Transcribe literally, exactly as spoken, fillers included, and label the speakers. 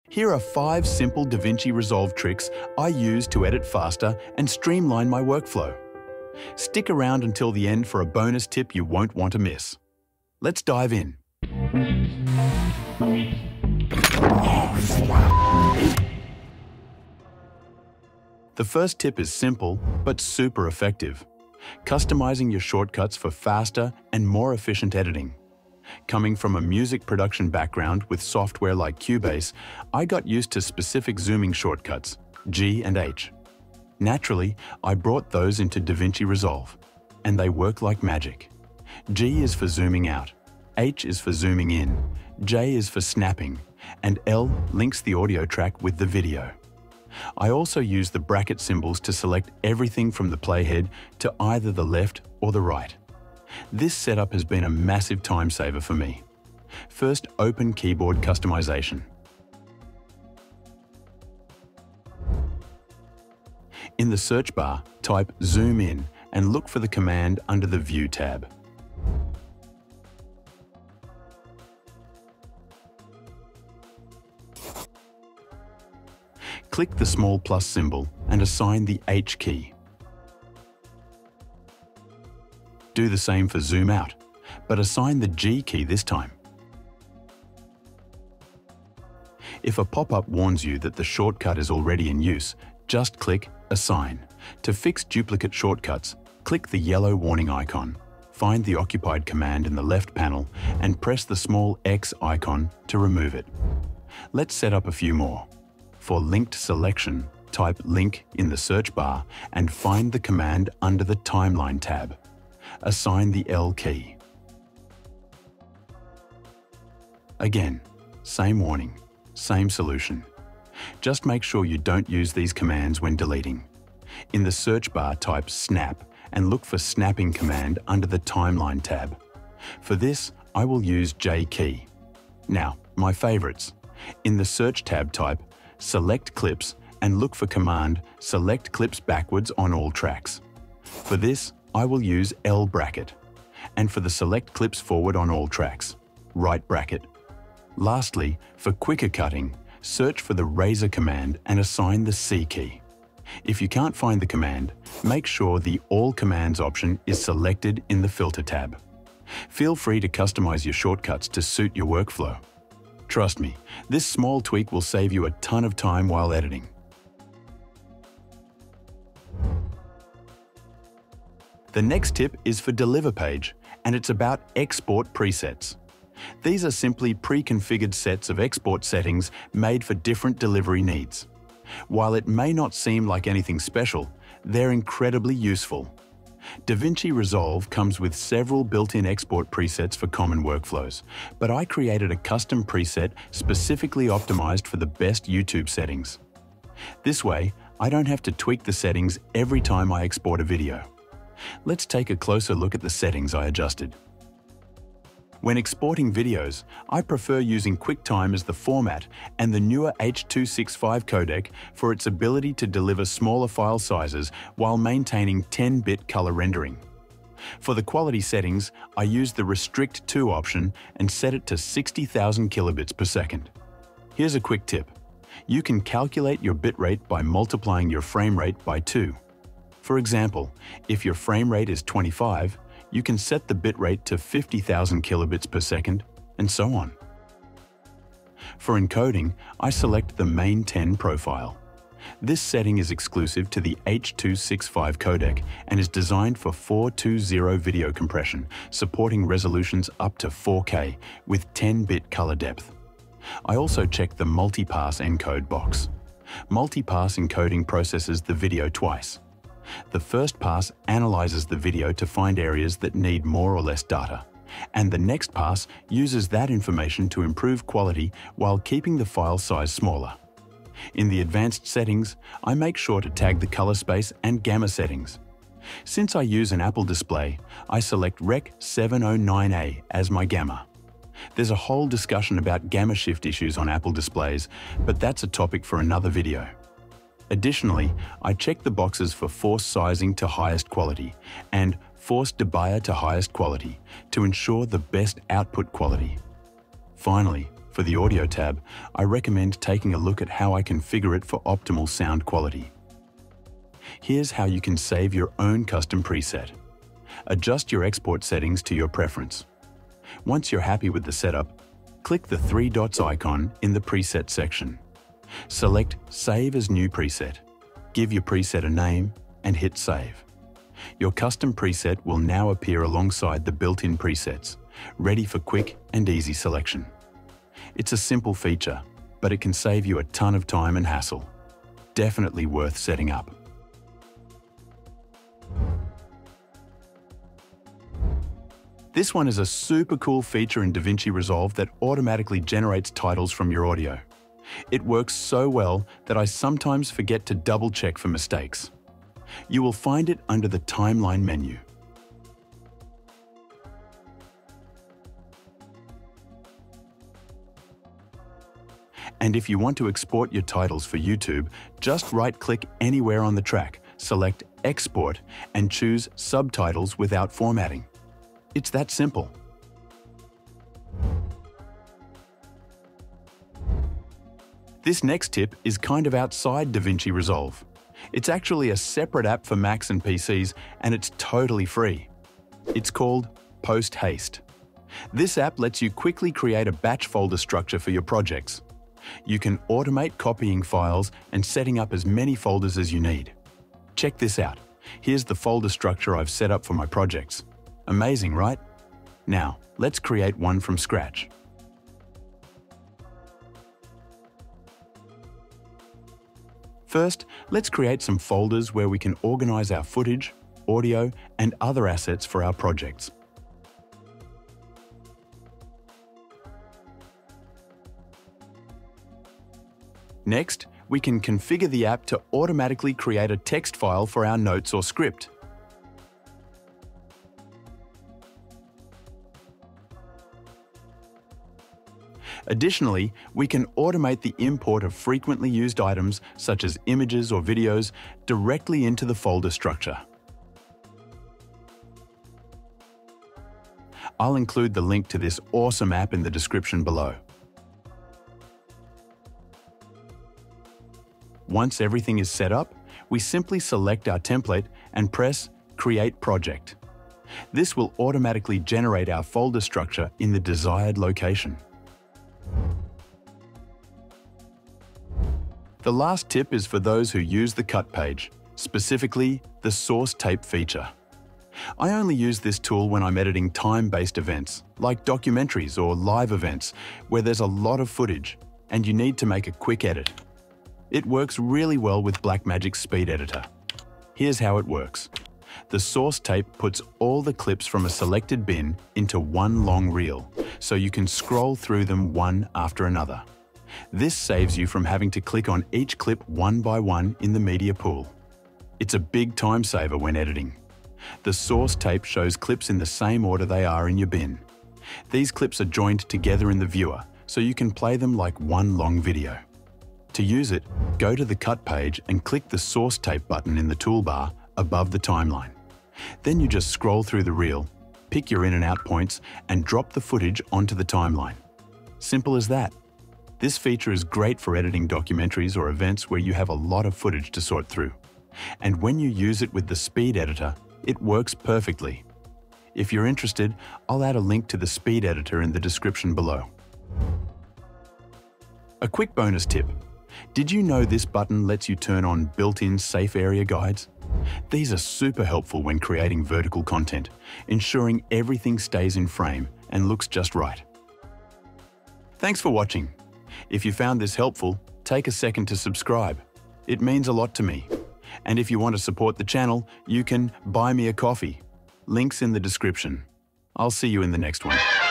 Speaker 1: Here are five simple DaVinci Resolve tricks I use to edit faster and streamline my workflow. Stick around until the end for a bonus tip you won't want to miss. Let's dive in. The first tip is simple, but super effective. Customizing your shortcuts for faster and more efficient editing. Coming from a music production background with software like Cubase, I got used to specific zooming shortcuts, G and H. Naturally, I brought those into DaVinci Resolve, and they work like magic. G is for zooming out, H is for zooming in, J is for snapping, and L links the audio track with the video. I also use the bracket symbols to select everything from the playhead to either the left or the right. This setup has been a massive time saver for me. First, open keyboard customization. In the search bar, type Zoom In and look for the command under the View tab. Click the small plus symbol and assign the H key. Do the same for Zoom Out, but assign the G key this time. If a pop-up warns you that the shortcut is already in use, just click Assign. To fix duplicate shortcuts, click the yellow warning icon, find the occupied command in the left panel, and press the small X icon to remove it. Let's set up a few more. For linked selection, type Link in the search bar and find the command under the Timeline tab. Assign the L key. Again, same warning, same solution. Just make sure you don't use these commands when deleting. In the search bar, type Snap and look for Snapping command under the Timeline tab. For this, I will use J key. Now, my favorites. In the search tab, type Select Clips and look for command Select Clips backwards on all tracks. For this, I will use L bracket, and for the Select Clips forward on all tracks, right bracket. Lastly, for quicker cutting, search for the Razor command and assign the C key. If you can't find the command, make sure the All Commands option is selected in the Filter tab. Feel free to customize your shortcuts to suit your workflow. Trust me, this small tweak will save you a ton of time while editing. The next tip is for Deliver page, and it's about export presets. These are simply pre-configured sets of export settings made for different delivery needs. While it may not seem like anything special, they're incredibly useful. DaVinci Resolve comes with several built-in export presets for common workflows, but I created a custom preset specifically optimized for the best YouTube settings. This way, I don't have to tweak the settings every time I export a video. Let's take a closer look at the settings I adjusted. When exporting videos, I prefer using QuickTime as the format and the newer H two sixty-five codec for its ability to deliver smaller file sizes while maintaining ten bit color rendering. For the quality settings, I use the Restrict to option and set it to sixty thousand kilobits per second. Here's a quick tip. You can calculate your bitrate by multiplying your frame rate by two. For example, if your frame rate is twenty-five, you can set the bitrate to fifty thousand kilobits per second, and so on. For encoding, I select the Main ten profile. This setting is exclusive to the H two sixty-five codec and is designed for four twenty video compression, supporting resolutions up to four K with ten bit color depth. I also check the Multipass encode box. Multipass encoding processes the video twice. The first pass analyzes the video to find areas that need more or less data, and the next pass uses that information to improve quality while keeping the file size smaller. In the advanced settings, I make sure to tag the color space and gamma settings. Since I use an Apple display, I select Rec seven oh nine A as my gamma. There's a whole discussion about gamma shift issues on Apple displays, but that's a topic for another video. Additionally, I check the boxes for force sizing to highest quality and force debier to highest quality to ensure the best output quality. Finally, for For the Audio tab, I recommend taking a look at how I configure it for optimal sound quality. Here's how you can save your own custom preset. Adjust your export settings to your preference. Once you're happy with the setup, click the three dots icon in the Preset section. Select Save as New Preset. Give your preset a name and hit Save. Your custom preset will now appear alongside the built-in presets, ready for quick and easy selection. It's a simple feature, but it can save you a ton of time and hassle. Definitely worth setting up. This one is a super cool feature in DaVinci Resolve that automatically generates titles from your audio. It works so well that I sometimes forget to double check for mistakes. You will find it under the Timeline menu. And if you want to export your titles for YouTube, just right-click anywhere on the track, select Export, and choose Subtitles without formatting. It's that simple. This next tip is kind of outside DaVinci Resolve. It's actually a separate app for Macs and P Cs, and it's totally free. It's called Post Haste. This app lets you quickly create a batch folder structure for your projects. You can automate copying files and setting up as many folders as you need. Check this out. Here's the folder structure I've set up for my projects. Amazing, right? Now, let's create one from scratch. First, let's create some folders where we can organize our footage, audio, and other assets for our projects. Next, we can configure the app to automatically create a text file for our notes or script. Additionally, we can automate the import of frequently used items such as images or videos directly into the folder structure. I'll include the link to this awesome app in the description below. Once everything is set up, we simply select our template and press Create Project. This will automatically generate our folder structure in the desired location. The last tip is for those who use the cut page, specifically the source tape feature. I only use this tool when I'm editing time-based events, like documentaries or live events, where there's a lot of footage and you need to make a quick edit. It works really well with Blackmagic's speed editor. Here's how it works. The source tape puts all the clips from a selected bin into one long reel, so you can scroll through them one after another. This saves you from having to click on each clip one by one in the media pool. It's a big time saver when editing. The source tape shows clips in the same order they are in your bin. These clips are joined together in the viewer, so you can play them like one long video. To use it, go to the cut page and click the source tape button in the toolbar above the timeline. Then you just scroll through the reel, pick your in and out points, and drop the footage onto the timeline. Simple as that. This feature is great for editing documentaries or events where you have a lot of footage to sort through. And when you use it with the speed editor, it works perfectly. If you're interested, I'll add a link to the speed editor in the description below. A quick bonus tip. Did you know this button lets you turn on built-in safe area guides? These are super helpful when creating vertical content, ensuring everything stays in frame and looks just right. Thanks for watching. If you found this helpful, take a second to subscribe. It means a lot to me. And if you want to support the channel, you can buy me a coffee. Links in the description. I'll see you in the next one.